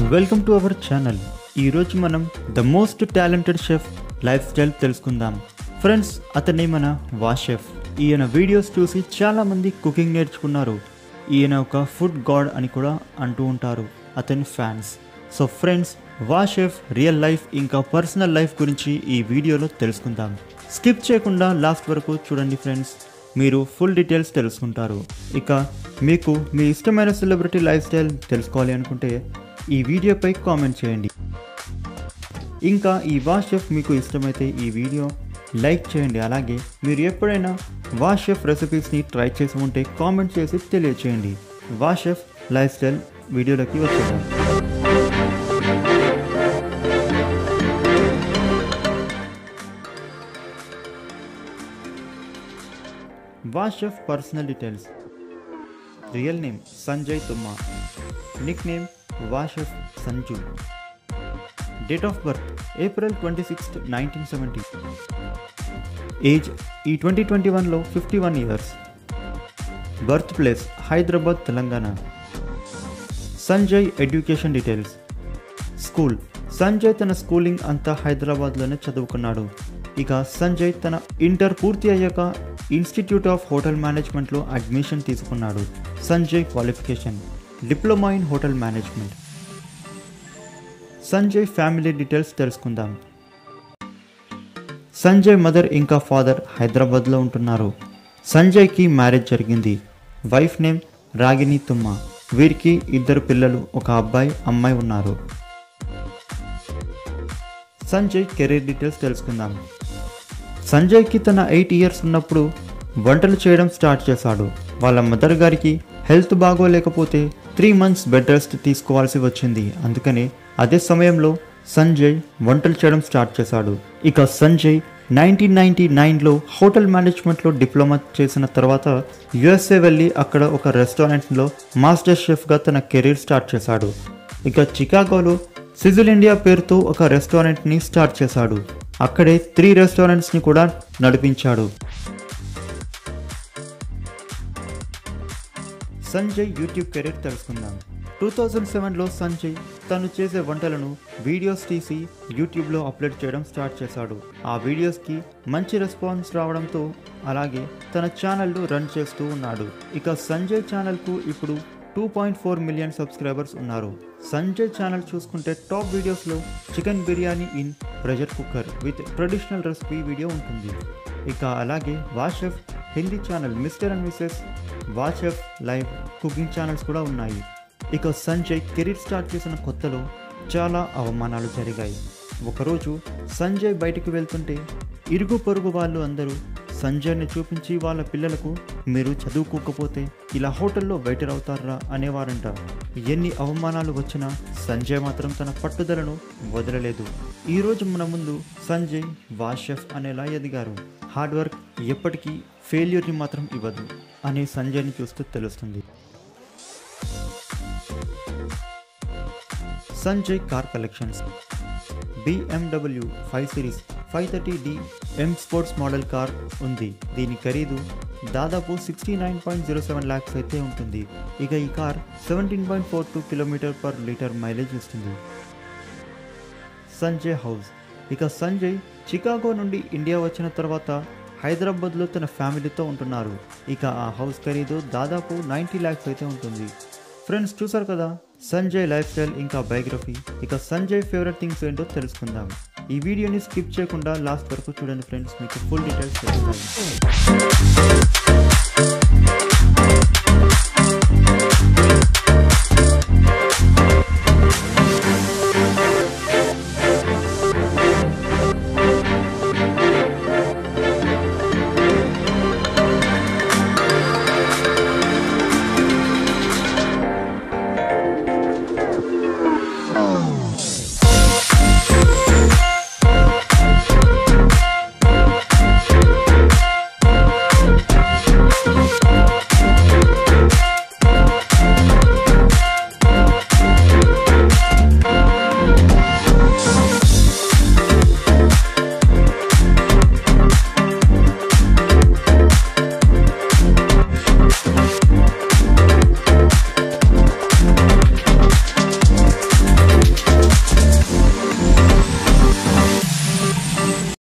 Welcome to our channel. ఈరోజు మనం the most talented chef life style తెలుసుకుందాం. Friends, అతన్ని మన వాష్ షెఫ్. ఈయన వీడియోస్ చూసి చాలామంది కుకింగ్ నేర్చుకున్నారు. ఈయన ఒక ఫుడ్ గాడ్ అని కూడా అంటూ ఉంటారు అతని ఫ్యాన్స్. సో ఫ్రెండ్స్, వాష్ షెఫ్ రియల్ లైఫ్ ఇంకా పర్సనల్ లైఫ్ గురించి ఈ వీడియోలో తెలుసుకుందాం. స్కిప్ చేయకుండా లాస్ట్ వరకు చూడండి ఫ్రెండ్స్, మీరు ఫుల్ డీటెయిల్స్ తెలుసుకుంటారు. ఇక మీకు మీ ఇష్టమైన సెలబ్రిటీ లైఫ్ స్టైల్ తెలుసుకోవాలి అనుకుంటే ఈ వీడియోపై కామెంట్ చేయండి. ఇంకా ఈ వాష్ షెఫ్ మీకు ఇష్టమైతే ఈ వీడియో లైక్ చేయండి. అలాగే మీరు ఎప్పుడైనా వాష్ షెఫ్ రెసిపీస్ని ట్రై చేసి ఉంటే కామెంట్ చేసి తెలియచేయండి. వాష్ షెఫ్ లైఫ్ స్టైల్ వీడియోలోకి వచ్చేద్దాం. వాష్ chef personal details. Real name Sanjay Thumma. Nick name వాష్ chef Sanju. Date of birth April 26, 1970. Age ఈ 2021లో 51 years. Birth place Hyderabad, Telangana. Sanjay education details. School Sanjay తన స్కూలింగ్ అంతా హైదరాబాద్లోనే చదువుకున్నాడు. ఇక సంజయ్ తన ఇంటర్ పూర్తి అయ్యాక ఇన్స్టిట్యూట్ ఆఫ్ హోటల్ మేనేజ్మెంట్లో అడ్మిషన్ తీసుకున్నాడు. Sanjay qualification diploma in hotel management. Sanjay family details తెలుసుకుందాం. సంజయ్ మదర్ ఇంకా ఫాదర్ హైదరాబాద్లో ఉంటున్నారు. సంజయ్కి మ్యారేజ్ జరిగింది. Wife name Ragini Thumma. వీరికి 2 పిల్లలు, ఒక అబ్బాయి అమ్మాయి ఉన్నారు. సంజయ్ కెరీర్ డీటెయిల్స్ తెలుసుకుందాం. సంజయ్కి తన 8 ఇయర్స్ ఉన్నప్పుడు వంటలు చేయడం స్టార్ట్ చేశాడు. వాళ్ళ మదర్ గారికి హెల్త్ బాగోలేకపోతే 3 months బెడ్ రెస్ట్ తీసుకోవాల్సి వచ్చింది. అందుకని అదే సమయంలో సంజయ్ వంటలు చేయడం స్టార్ట్ చేశాడు. ఇక సంజయ్ 1999లో హోటల్ మేనేజ్మెంట్లో డిప్లొమా చేసిన తర్వాత USA వెళ్ళి అక్కడ ఒక రెస్టారెంట్లో మాస్టర్ షెఫ్గా తన కెరీర్ స్టార్ట్ చేశాడు. ఇక చికాగోలో సిజిల్ ఇండియా పేరుతో ఒక రెస్టారెంట్ని స్టార్ట్ చేశాడు. అక్కడే 3 రెస్టారెంట్స్ని కూడా నడిపించాడు. సంజయ్ యూట్యూబ్ కెరీర్ తెలుసుకుందాం. 2007లో సంజయ్ తను చేసే వంటలను వీడియోస్ తీసి యూట్యూబ్లో అప్లోడ్ చేయడం స్టార్ట్ చేశాడు. ఆ వీడియోస్కి మంచి రెస్పాన్స్ రావడంతో అలాగే తన ఛానల్ను రన్ చేస్తూ ఉన్నాడు. ఇక సంజయ్ ఛానల్కు ఇప్పుడు 2.4 మిలియన్ సబ్స్క్రైబర్స్ ఉన్నారు. సంజయ్ ఛానల్ చూసుకుంటే టాప్ వీడియోస్లో chicken biryani in pressure cooker with traditional recipe video ఉంటుంది. ఇక అలాగే వాష్ chef Hindi channel mister and missus, వాష్ షెఫ్ లైవ్ కుకింగ్ ఛానల్స్ కూడా ఉన్నాయి. ఇక సంజయ్ కెరీర్ స్టార్ట్ చేసిన కొత్తలో చాలా అవమానాలు జరిగాయి. ఒకరోజు సంజయ్ బయటికి వెళ్తుంటే ఇరుగు పొరుగు వాళ్ళు అందరూ సంజయ్ని చూపించి వాళ్ళ పిల్లలకు మీరు చదువుకోకపోతే ఇలా హోటల్లో వెయిటర్ అవుతారా అనేవారంట. ఎన్ని అవమానాలు వచ్చినా సంజయ్ మాత్రం తన పట్టుదలను వదలలేదు. ఈరోజు మన ముందు సంజయ్ వాష్ షెఫ్ అనేలా ఎదిగారు. హార్డ్ వర్క్ ఎప్పటికీ ఫెయిల్యూర్ని మాత్రం ఇవ్వదు అనే సంజయ్ని చూస్తూ తెలుస్తుంది. Sanjay car collections. BMW 5 Series 530D M sports model car ఉంది. దీని ఖరీదు దాదాపు 69.07 lakhs అయితే ఉంటుంది. ఇక ఈ కార్ 17.42 km/లీటర్ మైలేజ్ ఇస్తుంది. సంజయ్ హౌస్. ఇక సంజయ్ చికాగో నుండి ఇండియా వచ్చిన తర్వాత హైదరాబాద్లో తన ఫ్యామిలీతో ఉంటున్నారు. ఇక ఆ హౌస్ ఖరీదు దాదాపు 90 lakhs అయితే ఉంటుంది. ఫ్రెండ్స్, చూసారు కదా సంజయ్ లైఫ్ స్టైల్ ఇంకా బయోగ్రఫీ. ఇక సంజయ్ ఫేవరెట్ థింగ్స్ ఏంటో తెలుసుకుందాం. ఈ వీడియోని స్కిప్ చేయకుండా లాస్ట్ వరకు చూడండి ఫ్రెండ్స్, మీకు ఫుల్ డీటెయిల్స్ తెలుస్తాయి.